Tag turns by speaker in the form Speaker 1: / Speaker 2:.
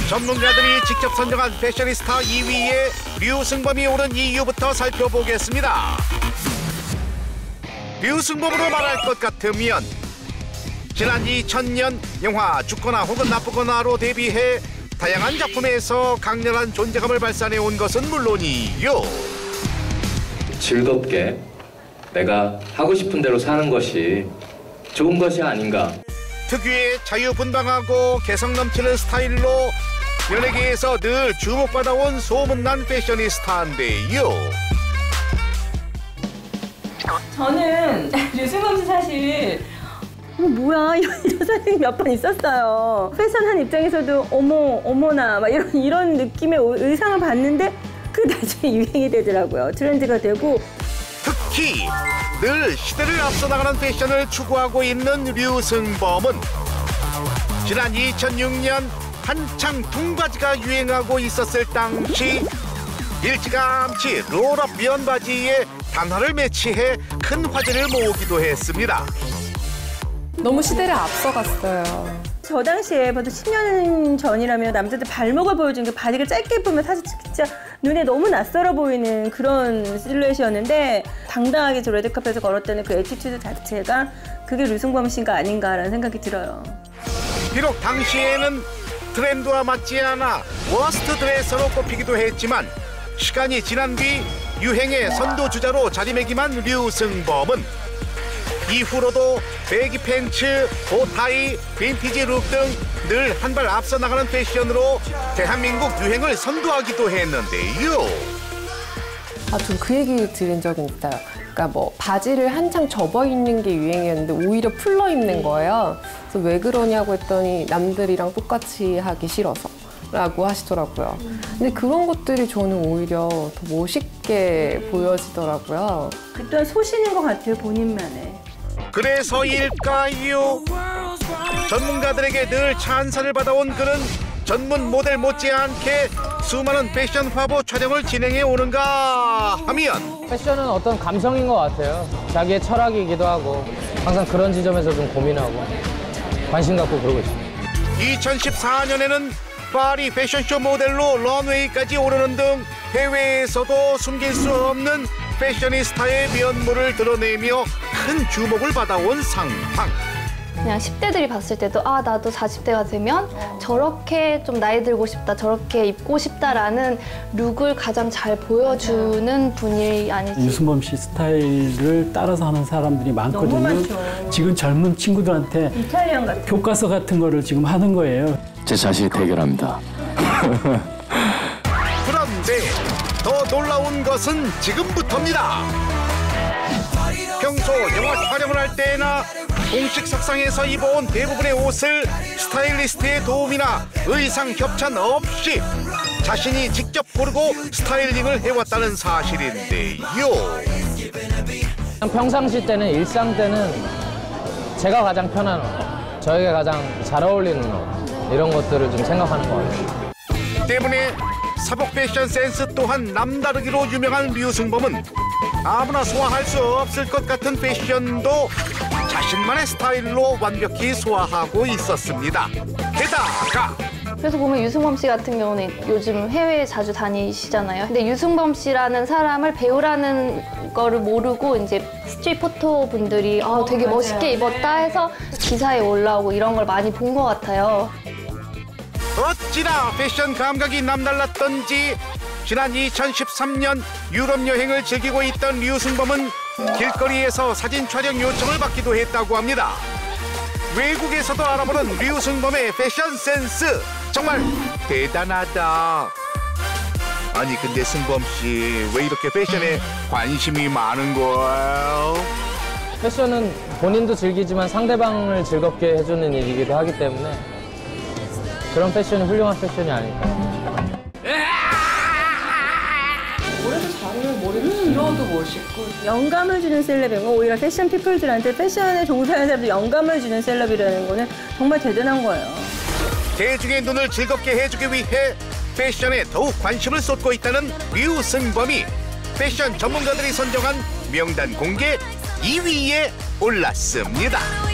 Speaker 1: 전문가들이 직접 선정한 패셔니스타 2위에 류승범이 오른 이유부터 살펴보겠습니다. 류승범으로 말할 것 같으면 지난 2000년 영화 죽거나 혹은 나쁘거나로 데뷔해 다양한 작품에서 강렬한 존재감을 발산해온 것은 물론이요.
Speaker 2: 즐겁게 내가 하고 싶은 대로 사는 것이 좋은 것이 아닌가.
Speaker 1: 특유의 자유분방하고 개성 넘치는 스타일로 연예계에서 늘 주목받아온 소문난 패셔니스타인데요.
Speaker 3: 저는 류승범 씨 사실 뭐야 이런 사진이 몇 번 있었어요. 패션한 입장에서도 어머나 막 이런 느낌의 의상을 봤는데 그 나중에 유행이 되더라고요. 트렌드가 되고.
Speaker 1: 특히 늘 시대를 앞서 나가는 패션을 추구하고 있는 류승범은 지난 2006년 한창 둥바지가 유행하고 있었을 당시 일찌감치 롤업 면바지에 단화를 매치해 큰 화제를 모으기도 했습니다.
Speaker 4: 너무 시대를 앞서갔어요.
Speaker 3: 저 당시에 벌써 10년 전이라면 남자들 발목을 보여주는 게 바지를 짧게 입으면 사실 진짜 눈에 너무 낯설어 보이는 그런 실루엣이었는데 당당하게 저 레드카펫을 걸었다는 그 애티튜드 자체가 그게 류승범 씨가 아닌가라는 생각이 들어요.
Speaker 1: 비록 당시에는 트렌드와 맞지 않아 워스트 드레서로 꼽히기도 했지만 시간이 지난 뒤 유행의 선도주자로 자리매김한 류승범은 이후로도 배기 팬츠, 보타이, 빈티지 룩 등 늘 한 발 앞서 나가는 패션으로 대한민국 유행을 선도하기도 했는데요.
Speaker 4: 전 그 얘기 들은 적이 있어요. 그러니까 뭐 바지를 한창 접어 입는 게 유행이었는데 오히려 풀러 입는 거예요. 그래서 왜 그러냐고 했더니 남들이랑 똑같이 하기 싫어서 라고 하시더라고요. 근데 그런 것들이 저는 오히려 더 멋있게 보여지더라고요.
Speaker 3: 그 또한 소신인 것 같아요, 본인만의.
Speaker 1: 그래서일까요? 전문가들에게 늘 찬사를 받아온 그는 전문 모델 못지않게 수많은 패션 화보 촬영을 진행해 오는가 하면
Speaker 5: 패션은 어떤 감성인 것 같아요. 자기의 철학이기도 하고 항상 그런 지점에서 좀 고민하고 관심 갖고 그러고 있습니다.
Speaker 1: 2014년에는 파리 패션쇼 모델로 런웨이까지 오르는 등 해외에서도 숨길 수 없는 패셔니스타의 면모를 드러내며 큰 주목을 받아온 상황.
Speaker 6: 그냥 10대들이 봤을 때도 나도 40대가 되면 저렇게 좀 나이 들고 싶다, 저렇게 입고 싶다라는 룩을 가장 잘 보여주는 분이 아니지.
Speaker 7: 류승범 씨 스타일을 따라서 하는 사람들이 많거든요.
Speaker 3: 너무 많죠.
Speaker 7: 지금 젊은 친구들한테
Speaker 3: 이탈리안 같은
Speaker 7: 교과서 같은 거를 지금 하는 거예요.
Speaker 2: 제 자신이 대결합니다.
Speaker 1: 그런데 더 놀라운 것은 지금부터입니다. 평소 영화 촬영을 할 때나 공식 석상에서 입어온 대부분의 옷을 스타일리스트의 도움이나 의상 협찬 없이 자신이 직접 고르고 스타일링을 해왔다는 사실인데요.
Speaker 5: 평상시 때는, 일상 때는 제가 가장 편한 옷, 저에게 가장 잘 어울리는 옷, 이런 것들을 좀 생각하는 것 같아요.
Speaker 1: 때문에 사복 패션 센스 또한 남다르기로 유명한 류승범은 아무나 소화할 수 없을 것 같은 패션도 자신만의 스타일로 완벽히 소화하고 있었습니다. 게다가
Speaker 6: 그래서 보면 유승범 씨 같은 경우는 요즘 해외에 자주 다니시잖아요. 근데 유승범 씨라는 사람을 배우라는 거를 모르고 이제 스트릿 포토 분들이 되게 멋있게 입었다 해서 기사에 올라오고 이런 걸 많이 본 것 같아요.
Speaker 1: 어찌나 패션 감각이 남달랐던지 지난 2013년 유럽 여행을 즐기고 있던 류승범은 길거리에서 사진 촬영 요청을 받기도 했다고 합니다. 외국에서도 알아보는 류승범의 패션 센스 정말 대단하다. 아니 근데 승범 씨 왜 이렇게 패션에 관심이 많은 거예요?
Speaker 5: 패션은 본인도 즐기지만 상대방을 즐겁게 해주는 일이기도 하기 때문에 그런 패션이 훌륭한 패션이 아닐까.
Speaker 4: 머리도 자르면 머리도 길어도 멋있고.
Speaker 3: 영감을 주는 셀럽인 거 오히려 패션 피플들한테 패션에 종사하는 사람들 영감을 주는 셀럽이라는 거는 정말 대단한 거예요.
Speaker 1: 대중의 눈을 즐겁게 해주기 위해 패션에 더욱 관심을 쏟고 있다는 류승범이 패션 전문가들이 선정한 명단 공개 2위에 올랐습니다.